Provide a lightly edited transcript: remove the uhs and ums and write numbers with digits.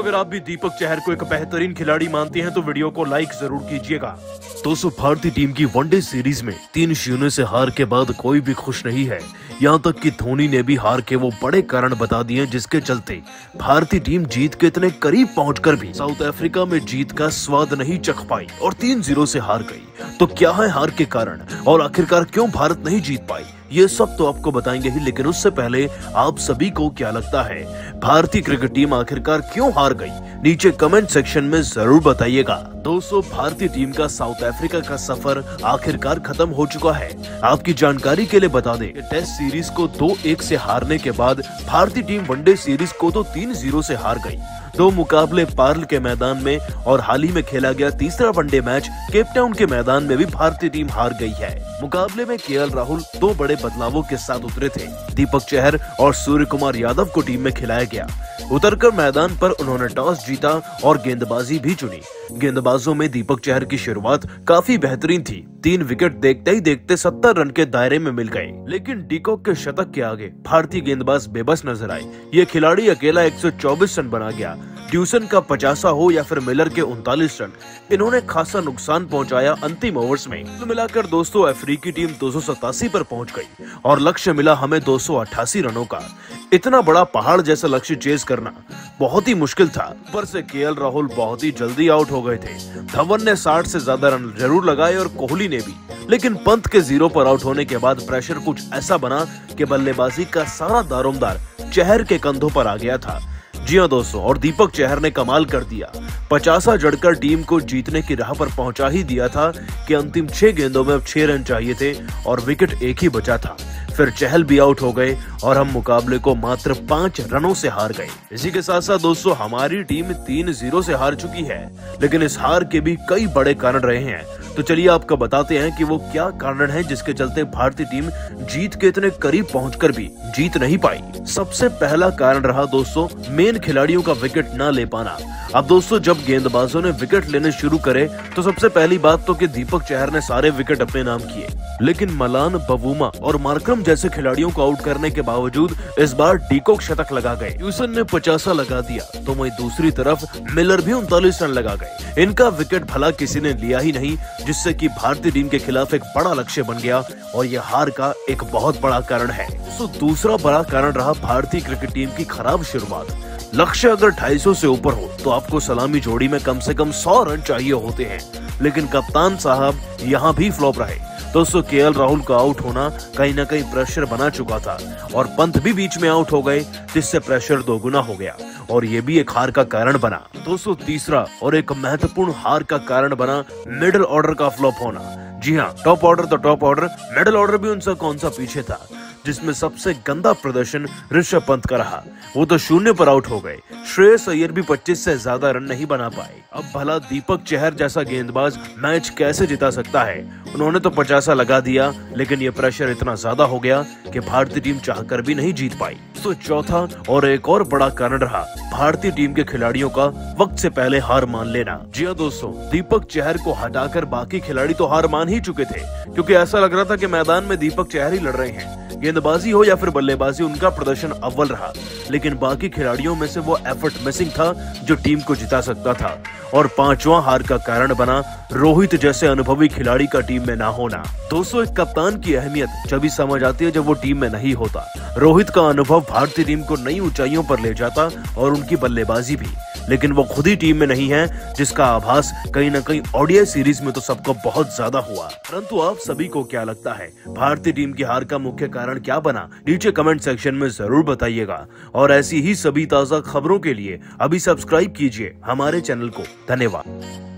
दोस्तों अगर आप भी दीपक चहर को एक बेहतरीन खिलाड़ी मानते हैं तो वीडियो को लाइक जरूर कीजिएगा। दोस्तों भारतीय टीम की वनडे सीरीज में 3-0 से हार के बाद कोई भी खुश नहीं है। यहाँ तक कि धोनी ने भी हार के वो बड़े कारण बता दिए जिसके चलते भारतीय टीम जीत के इतने करीब पहुंचकर भी साउथ अफ्रीका में जीत का स्वाद नहीं चख पाई और 3-0 से हार गई। तो क्या है हार के कारण और आखिरकार क्यों भारत नहीं जीत पाई, ये सब तो आपको बताएंगे ही, लेकिन उससे पहले आप सभी को क्या लगता है भारतीय क्रिकेट टीम आखिरकार क्यों हार गई, नीचे कमेंट सेक्शन में जरूर बताइएगा। दोस्तों भारतीय टीम का साउथ अफ्रीका का सफर आखिरकार खत्म हो चुका है। आपकी जानकारी के लिए बता दें कि टेस्ट सीरीज को 2-1 से हारने के बाद भारतीय टीम वनडे सीरीज को तो 3-0 से हार गई। 2 मुकाबले पार्ल के मैदान में और हाल ही में खेला गया तीसरा वनडे मैच केप टाउन के मैदान में भी भारतीय टीम हार गई है। मुकाबले में केएल राहुल 2 बड़े बदलावों के साथ उतरे थे। दीपक चहर और सूर्य कुमार यादव को टीम में खिलाया गया। उतरकर मैदान पर उन्होंने टॉस जीता और गेंदबाजी भी चुनी। गेंदबाजों में दीपक चहर की शुरुआत काफी बेहतरीन थी। 3 विकेट देखते ही देखते 70 रन के दायरे में मिल गए, लेकिन डीकॉक के शतक के आगे भारतीय गेंदबाज बेबस नजर आए। ये खिलाड़ी अकेला 124 रन बना गया। ड्यूसन का 50 हो या फिर मिलर के 39 रन, इन्होंने खासा नुकसान पहुंचाया अंतिम ओवर्स में। तो मिलाकर दोस्तों अफ्रीकी टीम 287 पर पहुंच गई और लक्ष्य मिला हमें 288 रनों का। इतना बड़ा पहाड़ जैसा लक्ष्य चेज करना बहुत ही मुश्किल था। ऊपर से केएल राहुल बहुत ही जल्दी आउट हो गए थे। धवन ने 60 से ज्यादा रन जरूर लगाए और कोहली ने भी, लेकिन पंत के 0 पर आउट होने के बाद प्रेशर कुछ ऐसा बना कि बल्लेबाजी का सारा दारोमदार चहर के कंधों पर आ गया था। जी हाँ दोस्तों, और दीपक चहर ने कमाल कर दिया। 50 जड़कर टीम को जीतने की राह पर पहुंचा ही दिया था कि अंतिम 6 गेंदों में अब 6 रन चाहिए थे और विकेट एक ही बचा था। फिर चहल भी आउट हो गए और हम मुकाबले को मात्र 5 रनों से हार गए। इसी के साथ साथ दोस्तों हमारी टीम 3-0 से हार चुकी है, लेकिन इस हार के भी कई बड़े कारण रहे हैं। तो चलिए आपको बताते हैं कि वो क्या कारण है जिसके चलते भारतीय टीम जीत के इतने करीब पहुंचकर भी जीत नहीं पाई। सबसे पहला कारण रहा दोस्तों मेन खिलाड़ियों का विकेट न ले पाना। अब दोस्तों जब गेंदबाजों ने विकेट लेने शुरू करे तो सबसे पहली बात तो कि दीपक चहर ने सारे विकेट अपने नाम किए, लेकिन मलान, बवूमा और मार्करम जैसे खिलाड़ियों को आउट करने के बावजूद इस बार डीकॉक शतक लगा गए। ड्यूसन ने 50 लगा दिया तो वहीं दूसरी तरफ मिलर भी 39 रन लगा गए। इनका विकेट भला किसी ने लिया ही नहीं, जिससे कि भारतीय टीम के खिलाफ एक बड़ा लक्ष्य बन गया और यह हार का एक बहुत बड़ा कारण है। तो दूसरा बड़ा कारण रहा भारतीय क्रिकेट टीम की खराब शुरुआत। लक्ष्य अगर 250 से ऊपर हो तो आपको सलामी जोड़ी में कम से कम 100 रन चाहिए होते हैं, लेकिन कप्तान साहब यहाँ भी फ्लॉप रहे। दोस्तों केएल राहुल का आउट होना कहीं ना कहीं प्रेशर बना चुका था और पंत भी बीच में आउट हो गए, जिससे प्रेशर दोगुना हो गया और ये भी एक हार का कारण बना। दोस्तों तीसरा और एक महत्वपूर्ण हार का कारण बना मिडिल ऑर्डर का फ्लॉप होना। जी हाँ, टॉप ऑर्डर तो टॉप ऑर्डर, मिडिल ऑर्डर भी उनसे कौन सा पीछे था, जिसमें सबसे गंदा प्रदर्शन ऋषभ पंत का रहा। वो तो 0 पर आउट हो गए। श्रेयस अय्यर भी 25 से ज्यादा रन नहीं बना पाए। अब भला दीपक चहर जैसा गेंदबाज मैच कैसे जिता सकता है। उन्होंने तो 50 लगा दिया, लेकिन ये प्रेशर इतना ज्यादा हो गया कि भारतीय टीम चाहकर भी नहीं जीत पाई। तो चौथा और एक और बड़ा कारण रहा भारतीय टीम के खिलाड़ियों का वक्त से पहले हार मान लेना। जी हाँ दोस्तों, दीपक चहर को हटाकर बाकी खिलाड़ी तो हार मान ही चुके थे, क्योंकि ऐसा लग रहा था कि मैदान में दीपक चहर ही लड़ रहे हैं। गेंदबाजी हो या फिर बल्लेबाजी, उनका प्रदर्शन अव्वल रहा, लेकिन बाकी खिलाड़ियों में से वो एफर्ट मिसिंग था जो टीम को जिता सकता था। और 5वां हार का कारण बना रोहित जैसे अनुभवी खिलाड़ी का टीम में ना होना। दोस्तों एक कप्तान की अहमियत जब भी समझ आती है जब वो टीम में नहीं होता। रोहित का अनुभव भारतीय टीम को नई ऊंचाइयों पर ले जाता और उनकी बल्लेबाजी भी, लेकिन वो खुद ही टीम में नहीं है, जिसका आभास कहीं न कहीं ओडीआई सीरीज में तो सबको बहुत ज्यादा हुआ। परंतु आप सभी को क्या लगता है भारतीय टीम की हार का मुख्य कारण क्या बना, नीचे कमेंट सेक्शन में जरूर बताइएगा। और ऐसी ही सभी ताजा खबरों के लिए अभी सब्सक्राइब कीजिए हमारे चैनल को। धन्यवाद।